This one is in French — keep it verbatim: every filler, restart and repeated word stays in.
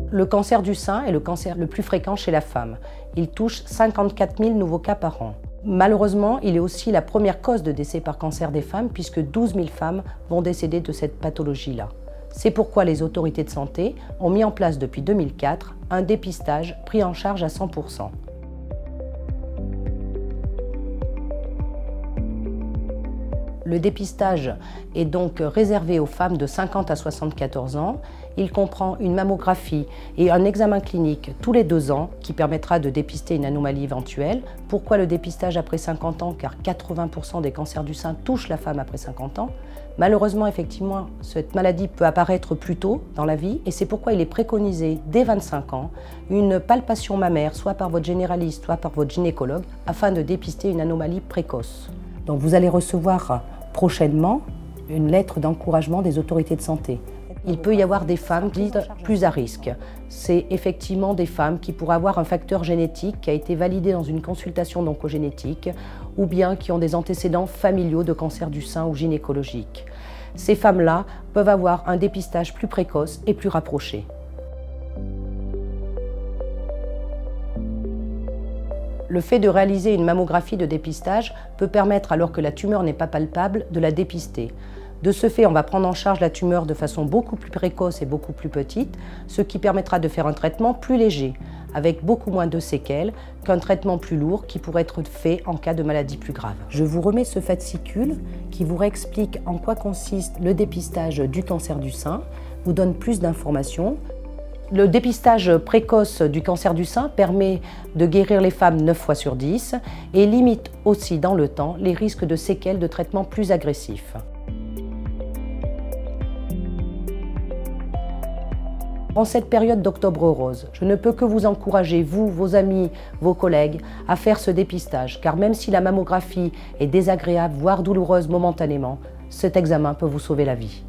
Le cancer du sein est le cancer le plus fréquent chez la femme. Il touche cinquante-quatre mille nouveaux cas par an. Malheureusement, il est aussi la première cause de décès par cancer des femmes puisque douze mille femmes vont décéder de cette pathologie-là. C'est pourquoi les autorités de santé ont mis en place depuis deux mille quatre un dépistage pris en charge à cent pour cent. Le dépistage est donc réservé aux femmes de cinquante à soixante-quatorze ans. Il comprend une mammographie et un examen clinique tous les deux ans qui permettra de dépister une anomalie éventuelle. Pourquoi le dépistage après cinquante ans? Car quatre-vingts pour cent des cancers du sein touchent la femme après cinquante ans. Malheureusement, effectivement, cette maladie peut apparaître plus tôt dans la vie et c'est pourquoi il est préconisé dès vingt-cinq ans une palpation mammaire, soit par votre généraliste, soit par votre gynécologue, afin de dépister une anomalie précoce. Donc vous allez recevoir prochainement une lettre d'encouragement des autorités de santé. Il peut y avoir des femmes plus à risque. C'est effectivement des femmes qui pourraient avoir un facteur génétique qui a été validé dans une consultation d'oncogénétique ou bien qui ont des antécédents familiaux de cancer du sein ou gynécologique. Ces femmes-là peuvent avoir un dépistage plus précoce et plus rapproché. Le fait de réaliser une mammographie de dépistage peut permettre, alors que la tumeur n'est pas palpable, de la dépister. De ce fait, on va prendre en charge la tumeur de façon beaucoup plus précoce et beaucoup plus petite, ce qui permettra de faire un traitement plus léger, avec beaucoup moins de séquelles qu'un traitement plus lourd qui pourrait être fait en cas de maladie plus grave. Je vous remets ce fascicule qui vous réexplique en quoi consiste le dépistage du cancer du sein, vous donne plus d'informations. Le dépistage précoce du cancer du sein permet de guérir les femmes neuf fois sur dix et limite aussi dans le temps les risques de séquelles de traitements plus agressifs. En cette période d'Octobre Rose, je ne peux que vous encourager, vous, vos amis, vos collègues, à faire ce dépistage, car même si la mammographie est désagréable, voire douloureuse momentanément, cet examen peut vous sauver la vie.